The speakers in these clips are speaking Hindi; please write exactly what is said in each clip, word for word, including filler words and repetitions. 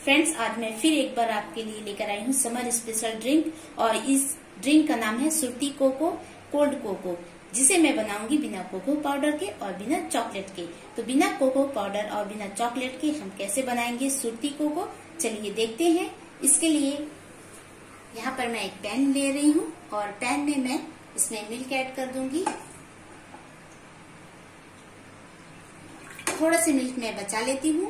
फ्रेंड्स, आज मैं फिर एक बार आपके लिए लेकर आई हूँ समर स्पेशल ड्रिंक और इस ड्रिंक का नाम है सुरती कोको कोल्ड कोको, जिसे मैं बनाऊंगी बिना कोको पाउडर के और बिना चॉकलेट के। तो बिना कोको पाउडर और बिना चॉकलेट के हम कैसे बनाएंगे सुरती कोको, चलिए देखते हैं। इसके लिए यहाँ पर मैं एक पैन ले रही हूँ और पैन में मैं इसमें मिल्क ऐड कर दूंगी। थोड़ा सा मिल्क मैं बचा लेती हूँ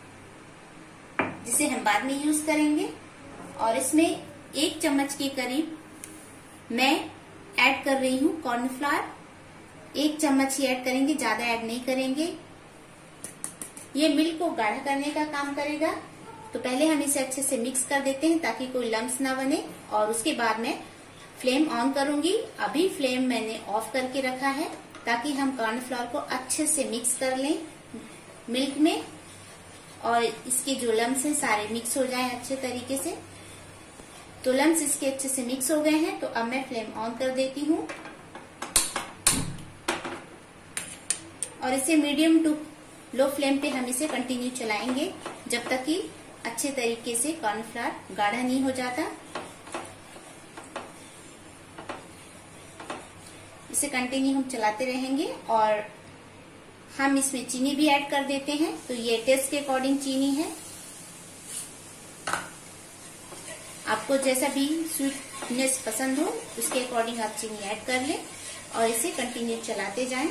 जिसे हम बाद में यूज करेंगे। और इसमें एक चम्मच के करीब मैं ऐड कर रही हूँ कॉर्नफ्लावर। एक चम्मच ही ऐड करेंगे, ज्यादा ऐड नहीं करेंगे। ये मिल्क को गाढ़ा करने का काम करेगा। तो पहले हम इसे अच्छे से मिक्स कर देते हैं ताकि कोई लम्स ना बने, और उसके बाद मैं फ्लेम ऑन करूंगी। अभी फ्लेम मैंने ऑफ करके रखा है ताकि हम कॉर्नफ्लावर को अच्छे से मिक्स कर लें मिल्क में, और इसके जो लम्स हैं सारे मिक्स हो जाएं अच्छे तरीके से। तो लम्स इसके अच्छे से मिक्स हो गए हैं, तो अब मैं फ्लेम ऑन कर देती हूँ और इसे मीडियम टू लो फ्लेम पे हम इसे कंटिन्यू चलाएंगे जब तक कि अच्छे तरीके से कॉर्नफ्लावर गाढ़ा नहीं हो जाता। इसे कंटिन्यू हम चलाते रहेंगे और हम इसमें चीनी भी ऐड कर देते हैं। तो ये टेस्ट के अकॉर्डिंग चीनी है, आपको जैसा भी स्वीटनेस पसंद हो उसके अकॉर्डिंग आप चीनी ऐड कर लें और इसे कंटिन्यू चलाते जाएं।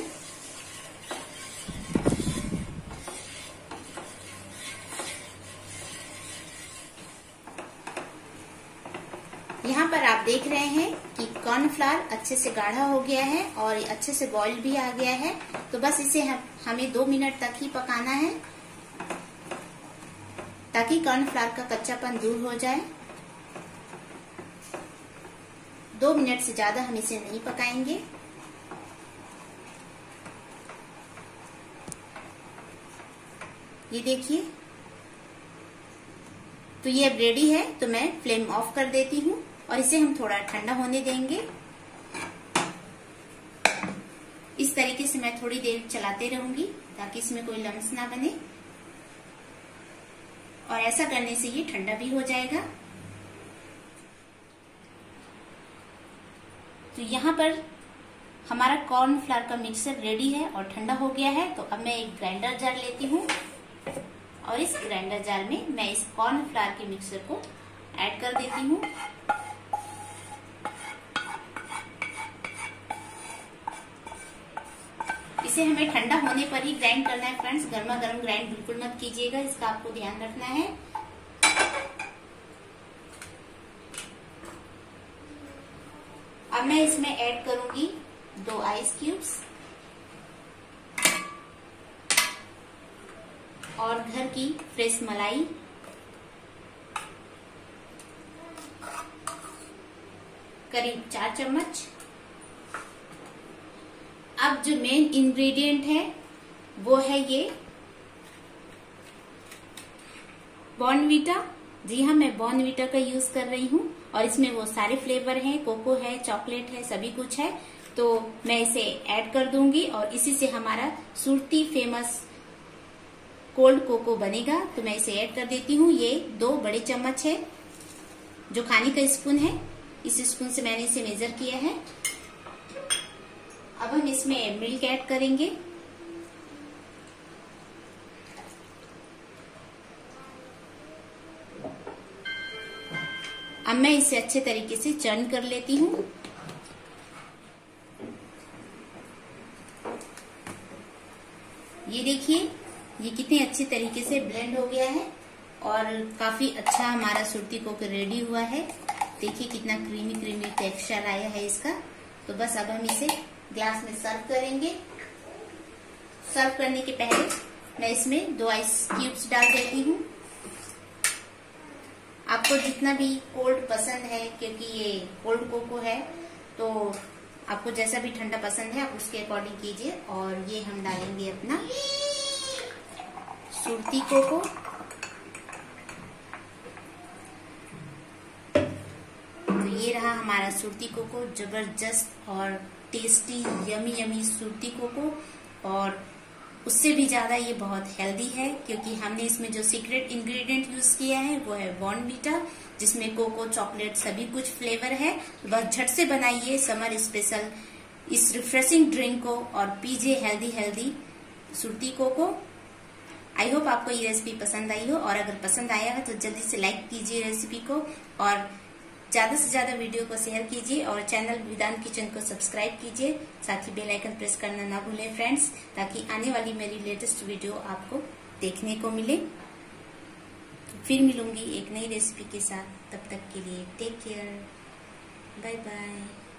यहाँ पर आप देख रहे हैं कि कॉर्नफ्लावर अच्छे से गाढ़ा हो गया है और अच्छे से बॉईल भी आ गया है। तो बस इसे हम, हमें दो मिनट तक ही पकाना है ताकि कॉर्नफ्लावर का कच्चापन दूर हो जाए। दो मिनट से ज्यादा हम इसे नहीं पकाएंगे। ये देखिए, तो ये अब रेडी है। तो मैं फ्लेम ऑफ कर देती हूँ और इसे हम थोड़ा ठंडा होने देंगे। इस तरीके से मैं थोड़ी देर चलाते रहूंगी ताकि इसमें कोई लम्स ना बने, और ऐसा करने से ये ठंडा भी हो जाएगा। तो यहाँ पर हमारा कॉर्नफ्लावर का मिक्सर रेडी है और ठंडा हो गया है। तो अब मैं एक ग्राइंडर जार लेती हूँ और इस ग्राइंडर जार में मैं इस कॉर्नफ्लावर के मिक्सर को ऐड कर देती हूँ। इसे हमें ठंडा होने पर ही ग्राइंड करना है फ्रेंड्स, गर्मा गर्म ग्राइंड बिल्कुल मत कीजिएगा, इसका आपको ध्यान रखना है। अब मैं इसमें ऐड करूंगी दो आइस क्यूब्स और घर की फ्रेश मलाई, करीब चार चम्मच। अब जो मेन इंग्रेडिएंट है वो है ये बॉर्नवीटा। जी हाँ, मैं बॉर्नवीटा का यूज कर रही हूँ और इसमें वो सारे फ्लेवर हैं, कोको है, चॉकलेट है, सभी कुछ है। तो मैं इसे ऐड कर दूंगी और इसी से हमारा सुरती फेमस कोल्ड कोको बनेगा। तो मैं इसे ऐड कर देती हूँ। ये दो बड़े चम्मच है, जो खाने का स्पून है, इस स्पून से मैंने इसे मेजर किया है। अब हम इसमें मिल्क ऐड करेंगे। अब मैं इसे अच्छे तरीके से चर्न कर लेती हूँ। ये देखिए, ये कितने अच्छे तरीके से ब्लेंड हो गया है और काफी अच्छा हमारा सुरती कोको रेडी हुआ है। देखिए कितना क्रीमी क्रीमी टेक्सचर आया है इसका। तो बस अब हम इसे ग्लास में सर्व करेंगे। सर्व करने के पहले मैं इसमें दो आइस क्यूब्स डाल देती हूँ। आपको जितना भी कोल्ड पसंद है, क्योंकि ये कोल्ड कोको है, तो आपको जैसा भी ठंडा पसंद है आप उसके अकॉर्डिंग कीजिए। और ये हम डालेंगे अपना सुरती कोको। तो ये रहा हमारा सुरती कोको, जबरदस्त और tasty yummy yummy Surti coco. और उससे भी ज्यादा ये बहुत हेल्दी है, क्योंकि हमने इसमें जो सीक्रेट इंग्रेडिएंट यूज किया है वो है बॉर्नवीटा, जिसमें कोको, चॉकलेट सभी कुछ फ्लेवर है। बस झट से बनाइए समर स्पेशल इस रिफ्रेशिंग ड्रिंक को और पीजिए healthy healthy Surti coco. I hope आपको ये रेसिपी पसंद आई हो, और अगर पसंद आया है तो जल्दी से लाइक कीजिए रेसिपी को, और ज्यादा से ज्यादा वीडियो को शेयर कीजिए, और चैनल विदान किचन को सब्सक्राइब कीजिए। साथ ही बेल आइकन प्रेस करना ना भूलें फ्रेंड्स, ताकि आने वाली मेरी लेटेस्ट वीडियो आपको देखने को मिले। फिर मिलूंगी एक नई रेसिपी के साथ, तब तक के लिए टेक केयर, बाय बाय।